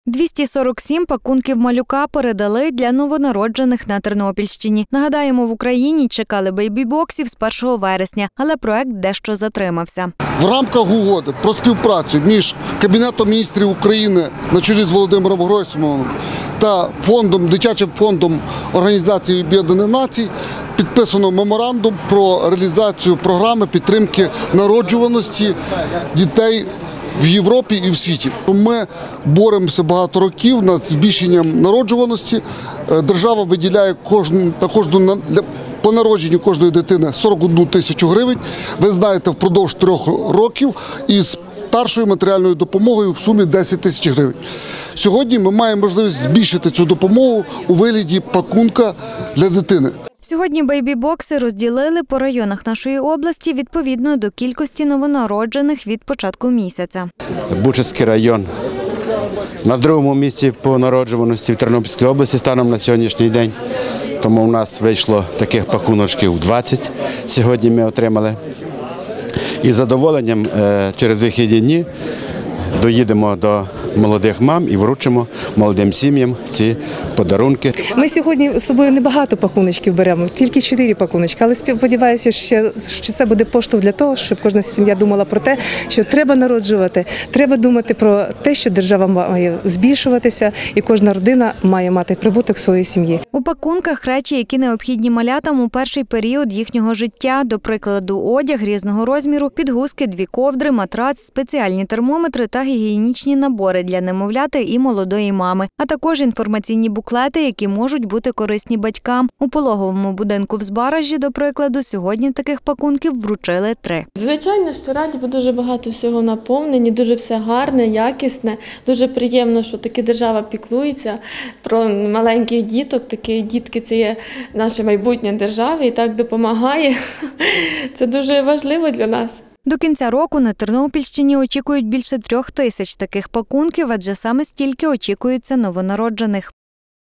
247 пакунків малюка передали для новонароджених на Тернопільщині. Нагадаємо, в Україні чекали бейбі-боксів з 1 вересня, але проект дещо затримався. В рамках угоди про співпрацю між Кабінетом міністрів України на чолі з Володимиром Гройсманом та Дитячим фондом Організації Об'єднаних Націй підписано меморандум про реалізацію програми підтримки народжуваності дітей в Європі і в світі. Ми боремося багато років над збільшенням народжуваності. Держава виділяє по народженню кожної дитини 41 тисячу гривень. Ви знаєте, впродовж 3 років із першою матеріальною допомогою в сумі 10 тисяч гривень. Сьогодні ми маємо можливість збільшити цю допомогу у вигляді пакунка для дитини. Сьогодні бейбі-бокси розділили по районах нашої області відповідно до кількості новонароджених від початку місяця. Бучацький район на 2-му місці по народжуваності в Тернопільській області станом на сьогоднішній день. Тому у нас вийшло таких пакуночків 20, сьогодні ми отримали. І з задоволенням через вихідні дні доїдемо до молодих мам і вручимо молодим сім'ям ці подарунки. Ми сьогодні з собою небагато пакуночків беремо, тільки 4 пакуночки, але сподіваюся, що це буде поштовх для того, щоб кожна сім'я думала про те, що треба народжувати, треба думати про те, що держава має збільшуватися і кожна родина має мати прибуток своєї сім'ї. У пакунках речі, які необхідні малятам у перший період їхнього життя, до прикладу, одяг різного розміру, підгузки, 2 ковдри, матрац, спеціальні термометри та гігієнічні набори для немовляти і молодої мами, а також інформаційні буклети, які можуть бути корисні батькам. У пологовому будинку в Збаражі, до прикладу, сьогодні таких пакунків вручили 3. Звичайно, що раді, бо дуже багато всього наповнені, дуже все гарне, якісне. Дуже приємно, що таки держава піклується про маленьких діток. Такі дітки – це є наше майбутнє держави і так допомагає. Це дуже важливо для нас. До кінця року на Тернопільщині очікують більше 3 тисяч таких пакунків, адже саме стільки очікується новонароджених.